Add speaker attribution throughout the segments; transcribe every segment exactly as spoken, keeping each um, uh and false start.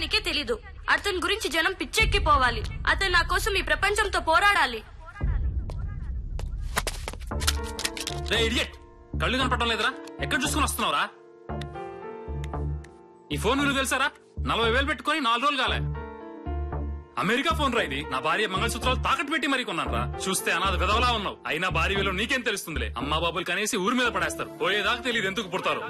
Speaker 1: ప్రపంచానికే తెలీదు. అతని గురించి జనం పిచ్చెక్కిపోవాలి. అతను నా కోసం ఈ ప్రపంచంతో పోరాడాలి.
Speaker 2: కళ్ళు కనపడడం లేదురా? ఎక్కడ చూసుకుని వస్తున్నావురా? ఈ ఫోన్ విలువ తెలుసారా? నలభై వేలు పెట్టుకుని నాలుగు రోజులు కాలే. అమెరికా ఫోన్ రా ఇది. నా భార్య మంగళసూత్రాలు తాకట్టు పెట్టి మరీ కొన్నాను రా. చూస్తే అనాథ విధవలా ఉన్నావు. అయినా భార్య విలువ నీకేం తెలుస్తుందిలే. అమ్మా బాబులు కనేసి ఊరి మీద పడేస్తారు. పోయేదాకా తెలియదు ఎందుకు పుడతారు.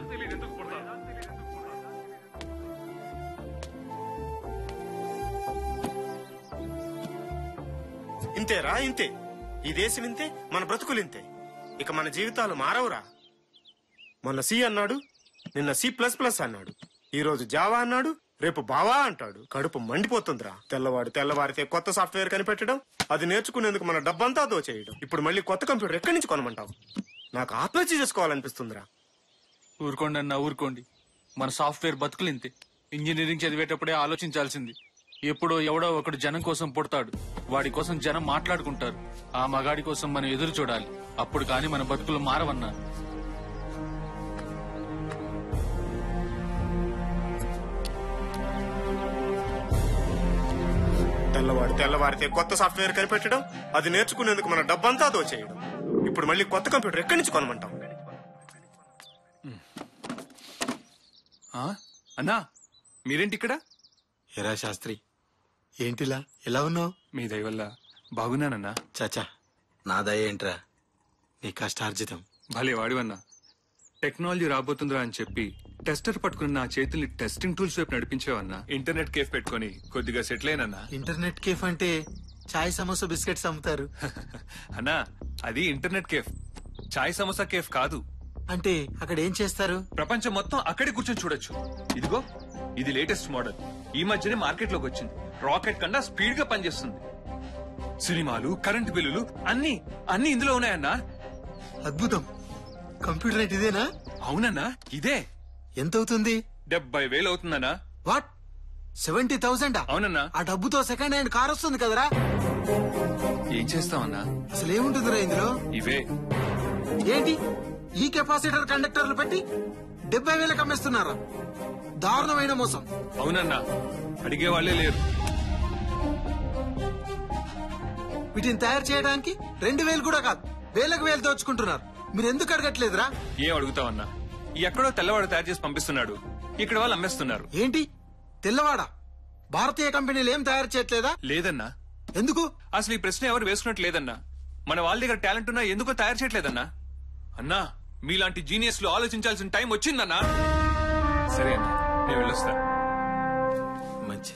Speaker 3: ఇంతేరా, ఇంతే. ఈ దేశం ఇంతే, మన బ్రతుకులు ఇంతే. ఇక మన జీవితాలు మారవురా. మొన్న సి అన్నాడు, నిన్న సి ప్లస్ ప్లస్ అన్నాడు, ఈ రోజు జావా అన్నాడు, రేపు బావా అంటాడు. కడుపు మండిపోతుందిరా. తెల్లవాడు తెల్లవారితే కొత్త సాఫ్ట్వేర్ కనిపెట్టడం, అది నేర్చుకునేందుకు మన డబ్బంతా దోచేయడం. ఇప్పుడు మళ్ళీ కొత్త కంప్యూటర్ ఎక్కడి నుంచి కొనమంటావు? నాకు ఆత్మహత్య చేసుకోవాలనిపిస్తుందిరా.
Speaker 4: ఊరుకోండి అన్న, ఊరుకోండి. మన సాఫ్ట్వేర్ బతుకులు ఇంతే. ఇంజనీరింగ్ చదివేటప్పుడే ఆలోచించాల్సింది. ఎప్పుడో ఎవడో ఒకడు జనం కోసం పుడతాడు. వాడి కోసం జనం మాట్లాడుకుంటారు. ఆ మగాడి కోసం మనం ఎదురు చూడాలి. అప్పుడు కాని మన బతుకులు మారవన్నా.
Speaker 3: తెల్లవాడు తెల్లవారితే కొత్త సాఫ్ట్వేర్ కనిపెట్టడం, అది నేర్చుకునేందుకు మన డబ్బంతా దోచేయడం. ఇప్పుడు మళ్ళీ కొత్త కంప్యూటర్ ఎక్కడి నుంచి కొనమంటాం?
Speaker 5: అన్నా, మీరేంటి ఇక్కడ?
Speaker 6: ఎరా శాస్త్రి, ఏంటిలా ఎలా ఉన్నావు?
Speaker 5: మీ దయ వల్ల బాగున్నానన్నా.
Speaker 6: చాచా, నా దయ ఏంట్రా, నీ కష్టార్జితం.
Speaker 5: భలే వాడివన్నా. టెక్నాలజీ రాబోతుందా అని చెప్పి టెస్టర్ పట్టుకుని నా చేతుల్ని టెస్టింగ్ టూల్స్ వైపు నడిపించావన్నా. ఇంటర్నెట్ కేఫ్ పెట్టుకుని కొద్దిగా సెటిల్ అయినన్నా.
Speaker 6: ఇంటర్నెట్ కేఫ్ అంటే చాయ్ సమోసా బిస్కెట్స్ అమ్ముతారు
Speaker 5: అన్నా. అది ఇంటర్నెట్ కేఫ్, చాయ్ సమోసా కేఫ్ కాదు.
Speaker 6: అంటే అక్కడ ఏం చేస్తారు?
Speaker 5: ప్రపంచం మొత్తం అక్కడే కూర్చొని చూడొచ్చు. ఇదిగో, ఇది లేటెస్ట్ మోడల్. ఈ మధ్యనే మార్కెట్ లోకి వచ్చింది. రాకెట్ కన్నా స్పీడ్ గా పనిచేస్తుంది. సినిమాలు, కరెంటు బిల్లులు అన్ని అన్ని ఇందులో ఉన్నాయన్నా.
Speaker 6: అద్భుతం. కంప్యూటర్ నెట్ ఇదేనా?
Speaker 5: అవునన్నా, ఇదే.
Speaker 6: ఎంత అవుతుంది?
Speaker 5: డెబ్బై వేలు అవుతుందన్నా.
Speaker 6: What, seventy thousand?
Speaker 5: అవునన్నా.
Speaker 6: ఆ డబ్బుతో సెకండ్ హ్యాండ్ కార్ వస్తుంది కదరా.
Speaker 5: ఏం చేస్తామన్నా?
Speaker 6: అసలు ఏముంటుందిరా ఇందులో?
Speaker 5: ఇవే.
Speaker 6: ఏంటి, ఈ కెపాసిటర్ కండక్టర్లు పెట్టి డెబ్బై వేలకు అమ్మేస్తున్నారా? దారుణమైన మోసం.
Speaker 5: అవునన్నా, అడిగే వాళ్లే లేరు.
Speaker 6: వీటిని తయారు చేయడానికి రెండు వేలు కూడా కాదు, వేలకు వేలు దోచుకుంటున్నారు. మీరు ఎందుకు అడగట్లేదురా?
Speaker 5: ఏం అడుగుతావన్నా? ఎక్కడో తెల్లవాడు తయారు చేసి పంపిస్తున్నాడు, ఇక్కడ వాళ్ళు అమ్మేస్తున్నారు.
Speaker 6: ఏంటి తెల్లవాడ? భారతీయ కంపెనీలు ఏం తయారు చేయట్లేదా?
Speaker 5: లేదన్నా.
Speaker 6: ఎందుకు?
Speaker 5: అసలు ఈ ప్రశ్న ఎవరు వేసుకున్నట్టు లేదన్నా. మన వాళ్ళ దగ్గర టాలెంట్ ఉన్నా ఎందుకో తయారు చేయట్లేదన్నా. అన్నా, మీలాంటి జీనియస్లు ఆలోచించాల్సిన టైం వచ్చిందన్నా. సరే అన్నా, నేను వెళ్ళొస్తా.
Speaker 6: మంచి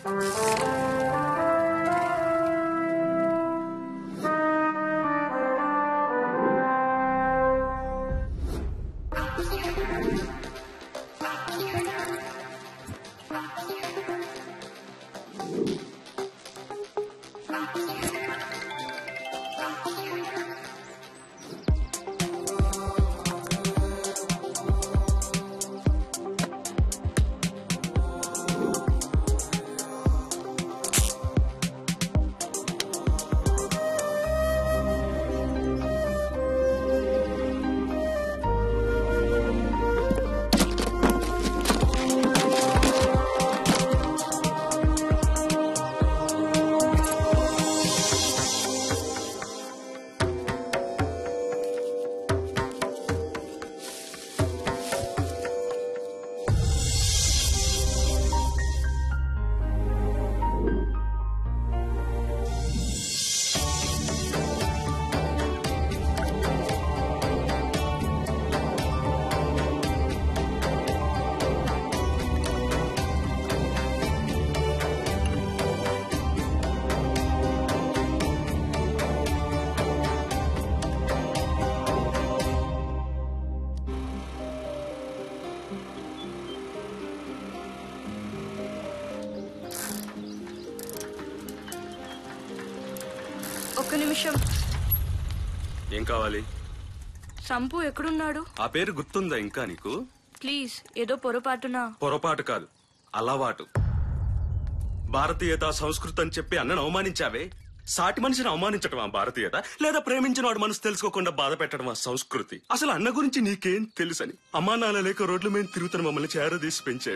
Speaker 1: ఒక్క నిమిషం.
Speaker 7: ఏం కావాలి?
Speaker 1: సంపు ఎక్కడున్నాడు?
Speaker 7: ఆ పేరు గుర్తుందా ఇంకా నీకు?
Speaker 1: ప్లీజ్, ఏదో పొరపాటున.
Speaker 7: పొరపాటు కాదు, అలవాటు. భారతీయత, సంస్కృతి అని చెప్పి అన్నను అవమానించావే. సాటి మనిషిని అవమానించటమా భారతీయత? లేదా ప్రేమించిన వాడు మనసు తెలుసుకోకుండా బాధ పెట్టడమా సంస్కృతి? అసలు అన్న గురించి నీకేం తెలుసని? అమ్మా నాన్న లేక రోడ్ల మీద తిరుగుతున్న మమ్మల్ని చేరదీసి పెంచాడు.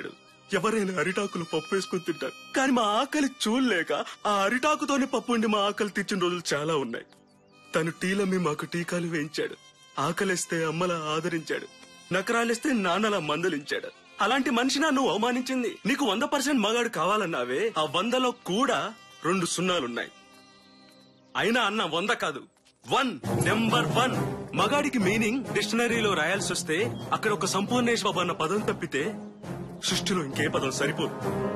Speaker 7: ఎవరైనా అరిటాకులు పప్పు వేసుకుని తింటారు, కానీ మా ఆకలి చూడలేక ఆ అరిటాకుతోనే పప్పు ఉండి మా ఆకలి తెచ్చిన రోజులు చాలా ఉన్నాయి. తను టీలమ్మి మాకు టీకాలు వేయించాడు, ఆకలిస్తే అమ్మలా ఆదరించాడు, నకరాలిస్తే నాన్నలా మందలించాడు. అలాంటి మనిషినా నువ్వు అవమానించింది? నీకు వంద పర్సెంట్ మగాడు కావాలన్నావే, ఆ వందలో కూడా రెండు సున్నాలున్నాయి. అయినా అన్న వంద కాదు, వన్ నెంబర్ వన్. మగాడికి మీనింగ్ డిక్షనరీలో రాయాల్సి వస్తే అక్కడ ఒక సంపూర్ణేష్ బాబు అన్న పదం తప్పితే సృష్టిలో ఇంకే పదం సరిపోదు.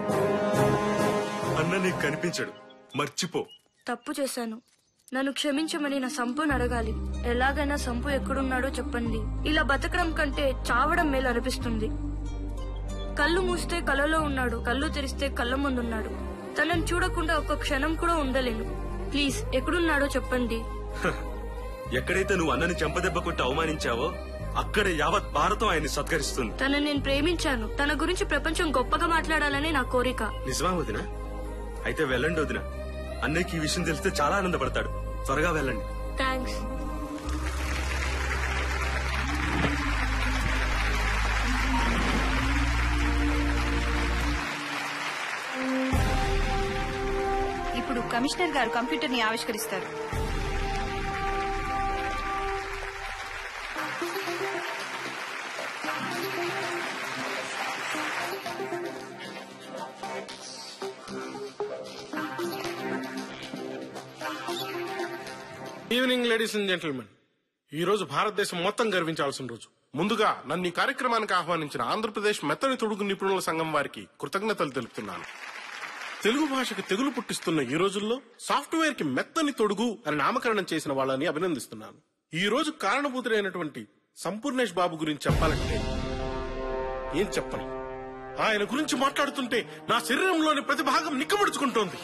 Speaker 7: అన్న నీకు కనిపించడు, మర్చిపో.
Speaker 1: తప్పు చేశాను, నన్ను క్షమించమని నా సంపుని అడగాలి. ఎలాగైనా సంపు ఎక్కడున్నాడో చెప్పండి. ఇలా బతకడం కంటే చావడం మేలు అనిపిస్తుంది. కళ్ళు మూస్తే కలలో ఉన్నాడు, కళ్ళు తెరిస్తే కళ్ళ ముందున్నాడు. తనని చూడకుండా ఒక్క క్షణం కూడా ఉండలేను. ప్లీజ్ ఎక్కడున్నాడో చెప్పండి.
Speaker 7: ఎక్కడైతే నువ్వు అన్నని చెంపదెబ్బ కొట్టి అవమానించావో అక్కడే యావత్ భారతం ఆయన్ని సత్కరిస్తుంది.
Speaker 1: తనని నేను ప్రేమించాను. తన గురించి ప్రపంచం గొప్పగా మాట్లాడాలని నా కోరిక.
Speaker 7: నిజమా వదిన? అయితే వెళ్ళండి వదిన. అన్నయ్యకి ఈ విషయం తెలిస్తే చాలా ఆనందపడతాడు. త్వరగా వెళ్ళండి.
Speaker 1: థ్యాంక్స్.
Speaker 8: ఇప్పుడు కమిషనర్ గారు కంప్యూటర్ ని ఆవిష్కరిస్తారు.
Speaker 9: ఈవినింగ్ లేడీస్ అండ్ జెంటిల్మెన్, ఈ రోజు భారతదేశం మొత్తం గర్వించాల్సిన రోజు. ముందుగా నన్ను ఈ కార్యక్రమానికి ఆహ్వానించిన ఆంధ్రప్రదేశ్ మెత్తని తొడుగు నిపుణుల సంఘం వారికి కృతజ్ఞతలు తెలుపుతున్నాను. తెలుగు భాషకు తెగులు పుట్టిస్తున్న ఈ రోజుల్లో సాఫ్ట్వేర్ కి మెత్తని తొడుగు అని నామకరణం చేసిన వాళ్ళని అభినందిస్తున్నాను. ఈ రోజు కారణభూతుడైనటువంటి సంపూర్ణేష్ బాబు గురించి చెప్పాలంటే ఏం చెప్పను. ఆయన గురించి మాట్లాడుతుంటే నా శరీరంలోని ప్రతి భాగం నిక్కబడుచుకుంటోంది.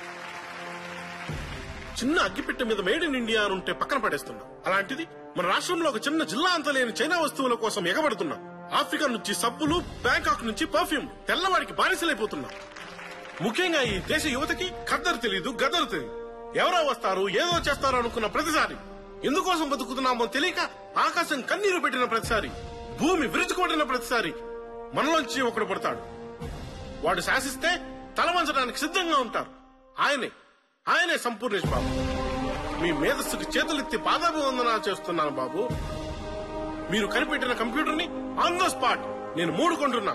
Speaker 9: చిన్న అగ్గిపెట్టె మీద మేడ్ ఇన్ ఇండియా అని ఉంటే పక్కన పడేస్తున్నాం. అలాంటిది మన రాష్ట్రంలో ఒక చిన్న జిల్లా అంత లేని చైనా వస్తువుల కోసం ఎగబడుతున్నాం. ఆఫ్రికా నుంచి సబ్బులు, బ్యాంకాక్ నుంచి పర్ఫ్యూమ్, తెల్లవాడికి బానిసలైపోతున్నాం. ముఖ్యంగా ఈ దేశ యువతకి ఖద్దరు తెలీదు, గద్దరు తెలీదు. ఎవరో వస్తారు, ఏదో చేస్తారు అనుకున్న ప్రతిసారి, ఎందుకోసం బతుకుతున్నామో తెలియక ఆకాశం కన్నీరు పెట్టిన ప్రతిసారి, భూమి విరుచుకుపడిన ప్రతిసారి మనలోంచి ఒకడు పడతాడు. వాడు శాసిస్తే తల వంచడానికి సిద్ధంగా ఉంటారు. ఆయనే ఆయనే సంపూర్ణేష్ బాబు. మీ మేధస్సుకు చేతులెత్తి పాదాభివందనాలు చేస్తున్నాను బాబు. మీరు కనిపెట్టిన కంప్యూటర్ ని ఆన్ ద స్పాట్ నేను మూడుకుంటున్నా.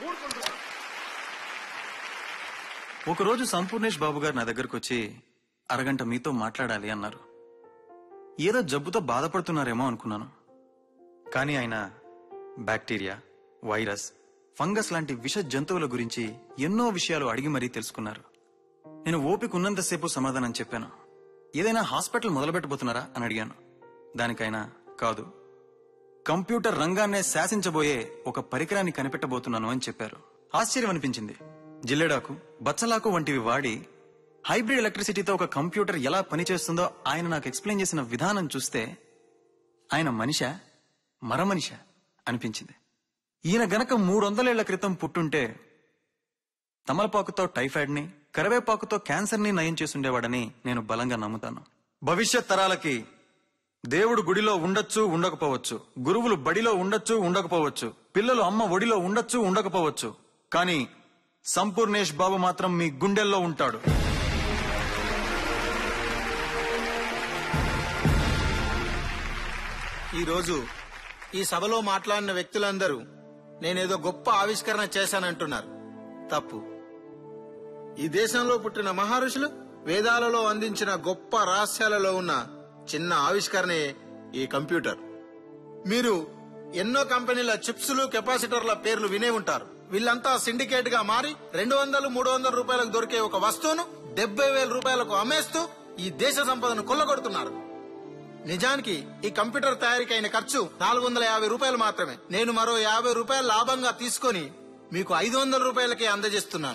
Speaker 10: ఒకరోజు సంపూర్ణేష్ బాబు గారు నా దగ్గరకు వచ్చి అరగంట మీతో మాట్లాడాలి అన్నారు. ఏదో జబ్బుతో బాధపడుతున్నారేమో అనుకున్నాను. కానీ ఆయన బ్యాక్టీరియా, వైరస్, ఫంగస్ లాంటి విష జంతువుల గురించి ఎన్నో విషయాలు అడిగి మరీ తెలుసుకున్నారు. నేను ఓపిక ఉన్నంతసేపు సమాధానం చెప్పాను. ఏదైనా హాస్పిటల్ మొదలుపెట్టబోతున్నారా అని అడిగాను. దానికైనా కాదు, కంప్యూటర్ రంగాన్నే శాసించబోయే ఒక పరికరాన్ని కనిపెట్టబోతున్నాను అని చెప్పారు. ఆశ్చర్యం అనిపించింది. జిల్లెడాకు, బచ్చలాకు వంటివి వాడి హైబ్రిడ్ ఎలక్ట్రిసిటీతో ఒక కంప్యూటర్ ఎలా పనిచేస్తుందో ఆయన నాకు ఎక్స్ప్లెయిన్ చేసిన విధానం చూస్తే ఆయన మనిషా మరమనిషా అనిపించింది. ఈయన గనక మూడు వందలేళ్ల క్రితం పుట్టుంటే తమలపాకుతో టైఫాయిడ్ ని, కరివేపాకుతో క్యాన్సర్ ని నయం చేసుండేవాడని నేను బలంగా నమ్ముతాను. భవిష్యత్ తరాలకి దేవుడు గుడిలో ఉండొచ్చు, ఉండకపోవచ్చు, గురువులు బడిలో ఉండొచ్చు, ఉండకపోవచ్చు, పిల్లలు అమ్మ ఒడిలో ఉండొచ్చు, ఉండకపోవచ్చు, కానీ సంపూర్ణేష్ బాబు మాత్రం మీ గుండెల్లో ఉంటాడు.
Speaker 6: ఈరోజు ఈ సభలో మాట్లాడిన వ్యక్తులందరూ నేనేదో గొప్ప ఆవిష్కరణ చేశానంటున్నారు. తప్పు. ఈ దేశంలో పుట్టిన మహర్షులు వేదాలలో అందించిన గొప్ప రహస్యాలలో ఉన్న చిన్న ఆవిష్కరణే ఈ కంప్యూటర్. మీరు ఎన్నో కంపెనీల చిప్స్లు, కెపాసిటర్ల పేర్లు వినే ఉంటారు. వీళ్ళంతా సిండికేట్ గా మారి రెండు వందలు మూడు వందల రూపాయలకు దొరికే ఒక వస్తువును డెబ్బై వేల రూపాయలకు అమ్మేస్తూ ఈ దేశ సంపదను కొల్లగొడుతున్నారు. నిజానికి ఈ కంప్యూటర్ తయారీకి అయిన ఖర్చు నాలుగు వందల యాభై రూపాయలు మాత్రమే. నేను మరో యాభై రూపాయలు లాభంగా తీసుకొని మీకు ఐదు వందల రూపాయలకే అందజేస్తున్నాను.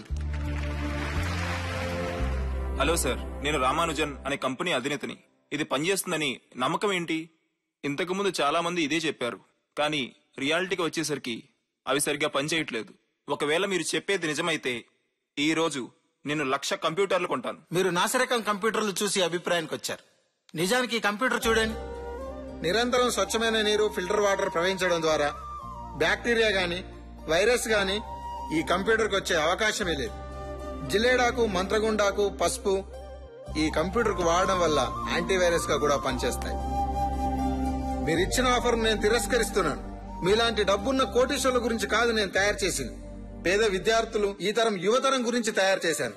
Speaker 11: హలో సార్, నేను రామానుజన్ అనే కంపెనీ అధినేతని. ఇది పనిచేస్తుందని నమ్మకం ఏంటి? ఇంతకు ముందు చాలా మంది ఇదే చెప్పారు, కానీ రియాలిటీకి వచ్చేసరికి అవి సరిగ్గా పనిచేయట్లేదు. ఒకవేళ మీరు చెప్పేది నిజమైతే ఈ రోజు నేను లక్ష కంప్యూటర్లు కొంటాను.
Speaker 6: మీరు నాసిరకం కంప్యూటర్లు చూసి అభిప్రాయానికి వచ్చారు. నిజానికి ఈ కంప్యూటర్ చూడండి. నిరంతరం స్వచ్ఛమైన నీరు, ఫిల్టర్ వాటర్ ప్రవహించడం ద్వారా బ్యాక్టీరియా గాని, వైరస్ గాని, ఈ కంప్యూటర్కి వచ్చే అవకాశమే లేదు. జిలేడాకు, మంత్రగుండాకు, పసుపు ఈ కంప్యూటర్కు వాడడం వల్ల యాంటీవైరస్ గా కూడా పనిచేస్తాయి. మీరు ఇచ్చిన ఆఫర్ నేను తిరస్కరిస్తున్నాను. మీలాంటి డబ్బున్న కోటీశ్వర్ల గురించి కాదు నేను తయారు చేసింది, పేద విద్యార్థులు, ఈ తరం యువతరం గురించి తయారు చేశాను.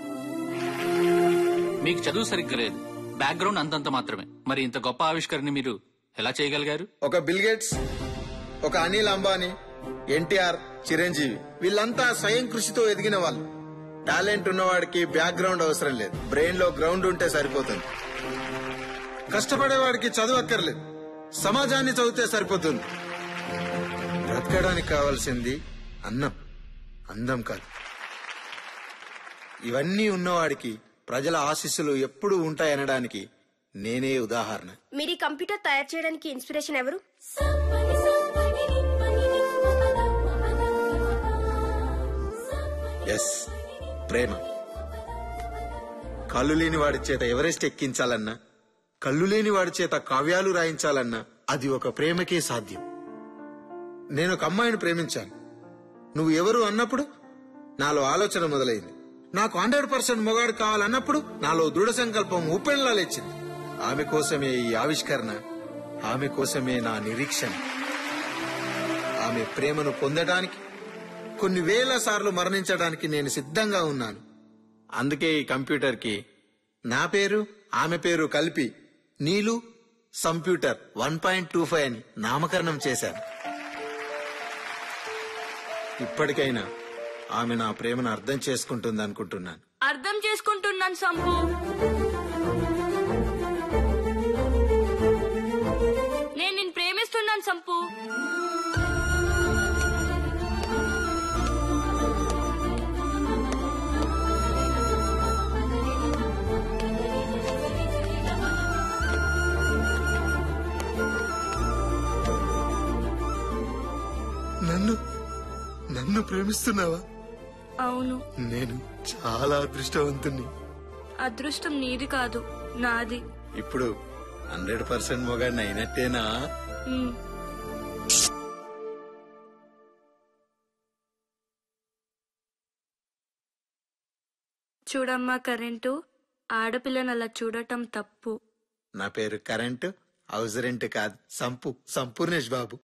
Speaker 4: మీకు చదువు సరిగ్గా లేదు, బ్యాక్గ్రౌండ్ అంతంత మాత్రమే. మరి ఇంత గొప్ప ఆవిష్కరణ మీరు ఎలా చేయగలిగారు?
Speaker 6: ఒక బిల్ గేట్స్, ఒక అనిల్ అంబానీ, ఎన్టీఆర్, చిరంజీవి వీళ్ళంతా స్వయం కృషితో ఎదిగిన వాళ్ళు. టాలెంట్ ఉన్నవాడికి బ్యాక్గ్రౌండ్ అవసరం లేదు, బ్రెయిన్ లో గ్రౌండ్ ఉంటే సరిపోతుంది. కష్టపడేవాడికి చదువు అక్కర్లేదు, సమాజాన్ని చదివితే సరిపోతుంది. బ్రతకడానికి కావాల్సింది అన్నం, అందం కాదు. ఇవన్నీ ఉన్నవాడికి ప్రజల ఆశీస్సులు ఎప్పుడూ ఉంటాయనడానికి నేనే ఉదాహరణ.
Speaker 12: మీరు ఈ కంప్యూటర్ తయారు చేయడానికి ఇన్స్పిరేషన్ ఎవరు?
Speaker 6: ఎస్, ప్రేమ. కళ్ళు లేని వాడి చేత ఎవరెస్ట్ ఎక్కించాలన్నా, కళ్ళు లేని వాడి చేత కావ్యాలు రాయించాలన్నా అది ఒక ప్రేమకే సాధ్యం. నేను ఒక అమ్మాయిని ప్రేమించాను. నువ్వు ఎవరు అన్నప్పుడు నాలో ఆలోచన మొదలైంది. నాకు హండ్రెడ్ పర్సెంట్ మొగాడు కావాలన్నప్పుడు నాలో దృఢ సంకల్పం ఉప్పెన్లా లేచింది. ఆమె కోసమే ఈ ఆవిష్కరణ, ఆమె కోసమే నా నిరీక్షణ. ఆమె ప్రేమను పొందడానికి, కొన్ని వేల సార్లు మరణించడానికి నేను సిద్ధంగా ఉన్నాను. అందుకే ఈ కంప్యూటర్ కి నా పేరు, ఆమె పేరు కలిపి నీలు సంప్యూటర్ వన్ పాయింట్ టూ ఫైవ్ అని నామకరణం చేశాను. ఇప్పటికైనా ఆమె నా ప్రేమను అర్థం చేసుకుంటుంది అనుకుంటున్నాను.
Speaker 1: అర్థం చేసుకుంటున్నాను సంపు. నేను నిన్ను ప్రేమిస్తున్నాను సంపు.
Speaker 3: నన్ను నన్ను ప్రేమిస్తున్నావా?
Speaker 1: అవును.
Speaker 3: నేను చాలా అదృష్టవంతుణ్ణి.
Speaker 1: అదృష్టం నీది కాదు, నాది.
Speaker 6: ఇప్పుడు హండ్రెడ్ పర్సెంట్ మొగాడిని అయినట్టేనా?
Speaker 1: ఉమ్. చూడమ్మా కరెంటు, ఆడపిల్లని అలా చూడటం తప్పు.
Speaker 6: నా పేరు కరెంటు, హౌస్ రెంట్ కాదు, సంపు, సంపూర్ణేష్ బాబు.